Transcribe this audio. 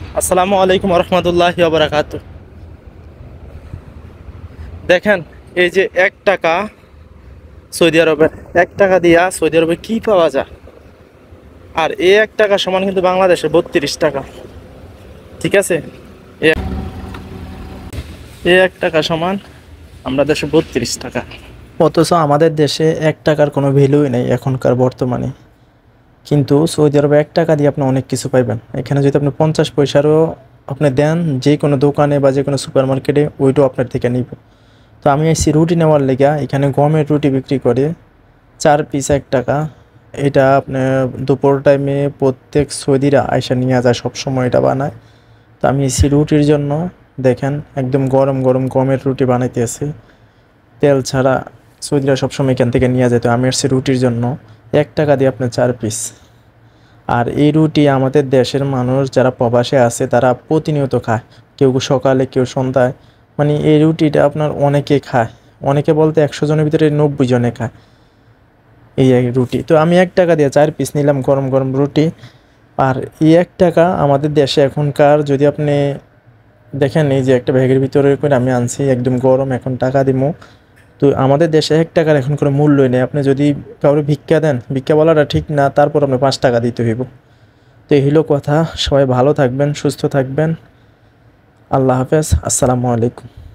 আসসালামু আলাইকুম রহমতুল্লাহি ওয়া বারাকাতুহু। দেখেন, এই যে 1 টাকা সৌদি আরবের 1 টাকা দিয়া সৌদি আরবে কি পাওয়া যায়, আর এই 1 টাকা সমান কিন্তু বাংলাদেশে 32 টাকা। ঠিক আছে, এ- এই 1 টাকা সমান আমরা দেশে 32 টাকা। অথচ আমাদের দেশে 1 টাকার কোনো ভ্যালুই নেই এখনকার বর্তমানে। কিন্তু সৌদি আরবে 1 টাকা দিয়ে আপনি অনেক কিছু পাইবেন। এখানে যদি আপনি 50 পয়সারও আপনি দেন যে কোনো দোকানে বা যে কোনো সুপার মার্কেটে, ওইটাও আপনার থেকে নিবে। তো আমি এসেছি রুটি নেওয়ার লেগা। এখানে গমের রুটি বিক্রি করে 4 পিস 1 টাকা। এটা আপনার দুপুর টাইমে প্রত্যেক সৌদিরা আয়সা নিয়ে যায়, সবসময় এটা বানায়। তো আমি এসেছি রুটির জন্য। দেখেন, একদম গরম গরম গমের রুটি বানাইতেছি তেল ছাড়া। সৌদিরা সবসময় এখান থেকে নিয়ে যায়। তো আমি এসেছি রুটির জন্য। 1 টাকা দিয়ে আপনার 4 পিস। আর এই রুটি আমাদের দেশের মানুষ যারা প্রবাসে আছে তারা প্রতিনিয়ত খায়, কেউ সকালে কেউ সন্ধ্যায়। মানে এই রুটিটা আপনার অনেকে খায়, অনেকে বলতে 100 জনের ভিতরে 90 জনে খায় এই এক রুটি। তো আমি 1 টাকা দিয়ে 4 পিস নিলাম গরম গরম রুটি। আর এই 1 টাকা আমাদের দেশে এখনকার, যদি আপনি দেখেন, এই যে একটা ব্যাগের ভিতরে করে আমি আনছি একদম গরম, এখন টাকা দিব। তো আমাদের দেশে 1 টাকার এখন কোনো মূল্যই নেই। আপনি যদি কাউকে ভিক্ষা দেন, ভিক্ষা বলাটা ঠিক না, তারপর আপনি 5 টাকা দিতে হইব। তো এই হলো কথা। সবাই ভালো থাকবেন, সুস্থ থাকবেন। আল্লাহ হাফেজ, আসসালামু আলাইকুম।